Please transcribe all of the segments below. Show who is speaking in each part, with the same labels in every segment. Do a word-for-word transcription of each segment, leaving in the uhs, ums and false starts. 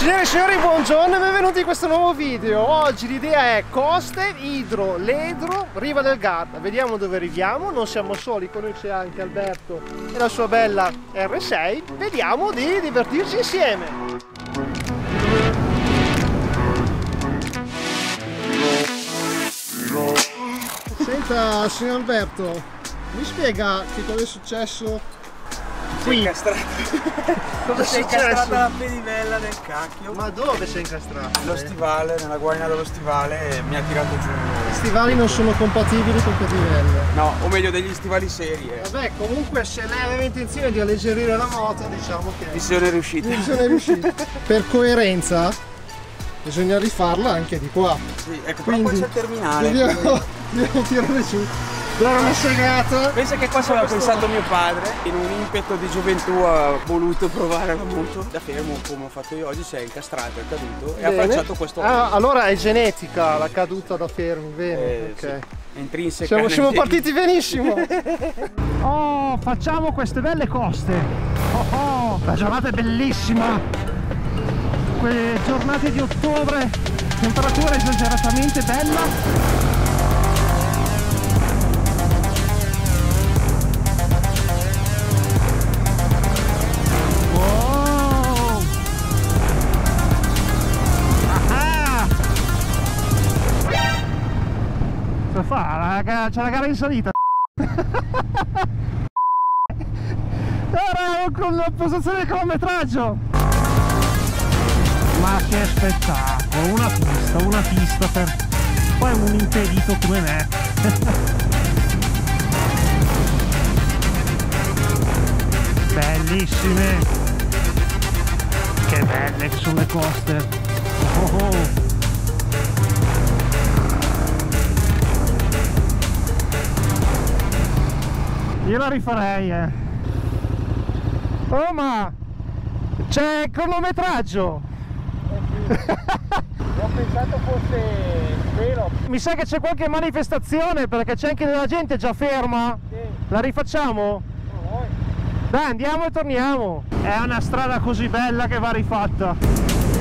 Speaker 1: Signore e signori, buongiorno e benvenuti in questo nuovo video. Oggi l'idea è coste, idro, ledro, riva del Garda. Vediamo dove arriviamo, non siamo soli, con noi c'è anche Alberto e la sua bella R sei. Vediamo di divertirci insieme. Senta, signor Alberto, mi spiega che cosa è successo? Qui
Speaker 2: Incastrato.
Speaker 1: Cosa è
Speaker 2: si è
Speaker 1: successo?
Speaker 2: incastrata la pedimella del cacchio.
Speaker 1: Ma dove sei incastrato?
Speaker 2: Lo stivale, nella guaina dello stivale, e mi ha tirato giù.
Speaker 1: Gli stivali non sono compatibili con pedimelle.
Speaker 2: No, o meglio degli stivali seri. Eh.
Speaker 1: Vabbè, comunque se lei aveva intenzione di alleggerire la moto, diciamo che
Speaker 2: Missione riuscita.
Speaker 1: missione riuscita. Per coerenza bisogna rifarla anche di qua.
Speaker 2: Sì, ecco,
Speaker 1: quindi
Speaker 2: però poi c'è il terminale.
Speaker 1: Dobbiamo, dobbiamo tirare giù. Dare una segata.
Speaker 2: Pensa che qua ci aveva pensato mio padre, in un impeto di gioventù ha voluto provare la moto. Da fermo, come ho fatto io oggi, si è incastrato, è caduto.
Speaker 1: Bene.
Speaker 2: E ha falciato questo.
Speaker 1: Ah, allora è genetica la caduta da fermi, bene.
Speaker 2: Eh,
Speaker 1: ok.
Speaker 2: sì. È intrinseca.
Speaker 1: Siamo, siamo
Speaker 2: nel-
Speaker 1: partiti benissimo. Oh, facciamo queste belle coste. Oh, oh, la giornata è bellissima. Quelle giornate di ottobre, temperatura esageratamente bella. Wow. Ah. Cosa fa? C'è la gara in salita. Ora con la posizione del cronometraggio. Ma che spettacolo, una pista, una pista per poi un impedito come me. Bellissime. Che belle che sono le coste. Oh oh. Io la rifarei, eh. Oh, ma c'è il cronometraggio.
Speaker 2: Ho pensato fosse vero.
Speaker 1: Mi sa che c'è qualche manifestazione perché c'è anche della gente già ferma.
Speaker 2: Sì.
Speaker 1: La rifacciamo? Dai, andiamo e torniamo. È una strada così bella che va rifatta.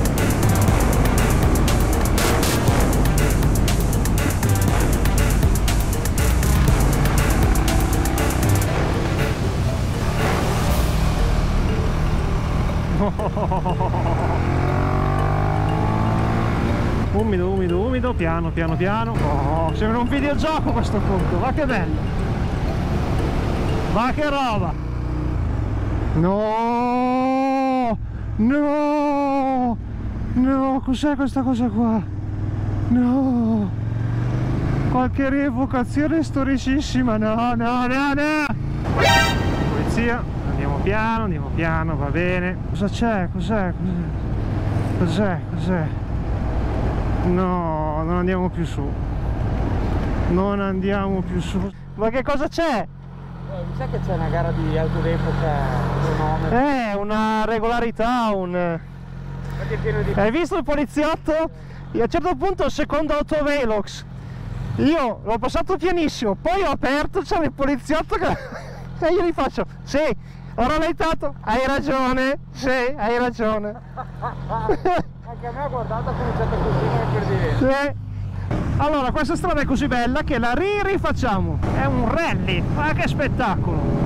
Speaker 1: Umido, umido, umido, piano, piano, piano. Oh, sembra un videogioco questo punto, va che bello. Va che roba. No, no, no, cos'è questa cosa qua? No, qualche rievocazione storicissima, no, no, no, no. Polizia, andiamo piano, andiamo piano, va bene. Cosa c'è? Cos'è? Cos'è? Cos'è? No, non andiamo più su. Non andiamo più su. Ma che cosa c'è?
Speaker 2: Eh, mi sa che c'è una gara di auto d'epoca,
Speaker 1: Eh, una regolarità, un...
Speaker 2: di...
Speaker 1: Hai visto il poliziotto? Io a un certo punto il secondo autovelox. Io l'ho passato pianissimo, poi ho aperto, c'era il poliziotto che... e io gli faccio, sì, ho rallentato, hai ragione, sì, hai ragione.
Speaker 2: Anche a me ha guardato, ha cominciato così come per dire.
Speaker 1: Sì. Allora, questa strada è così bella che la ri rifacciamo. È un rally, ma che spettacolo!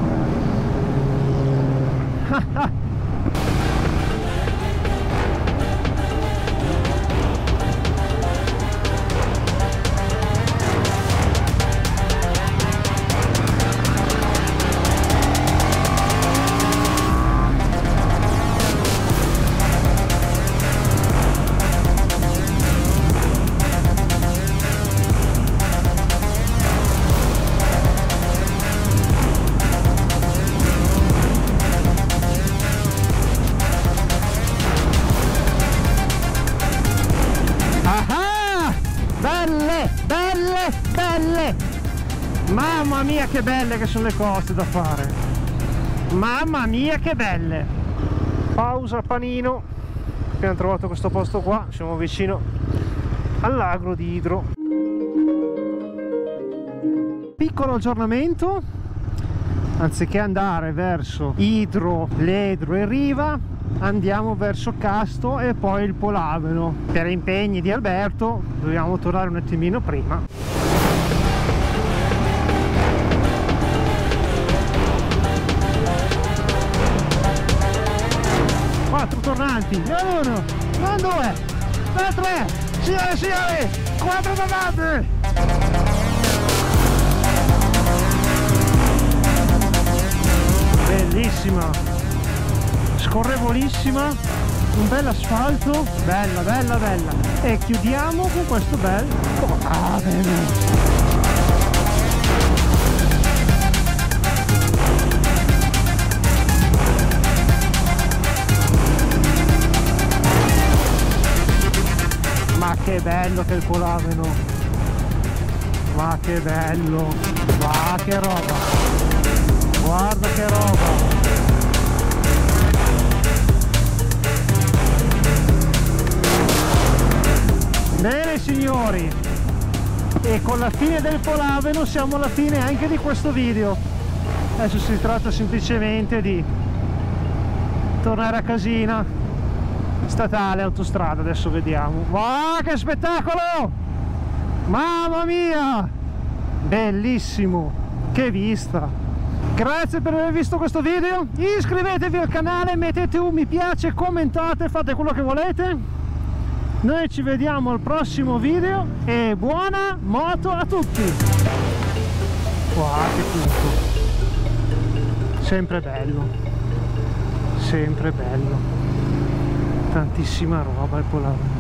Speaker 1: Belle, belle! Mamma mia che belle che sono le coste da fare! Mamma mia che belle! Pausa panino. Abbiamo trovato questo posto qua, siamo vicino all'agro di Idro. Piccolo aggiornamento: anziché andare verso Idro, Ledro e Riva, andiamo verso Casto e poi il Polaveno. Per impegni di Alberto dobbiamo tornare un attimino prima. Quattro tornanti, non uno, non due, non tre, signore e signori, quattro tornanti! Bellissima, scorrevolissima, un bel asfalto, bella bella bella, e chiudiamo con questo bel Polaveno. Ma che bello che è il Polaveno, ma che bello, ma che roba, guarda che roba. Bene signori, e con la fine del Polaveno siamo alla fine anche di questo video. Adesso si tratta semplicemente di tornare a casina, statale, autostrada. Adesso vediamo. Wow, che spettacolo, mamma mia, bellissimo, che vista. Grazie per aver visto questo video, iscrivetevi al canale, mettete un mi piace, commentate, fate quello che volete. Noi ci vediamo al prossimo video e buona moto a tutti. Wow, che tutto, sempre bello, sempre bello, tantissima roba il Polaveno.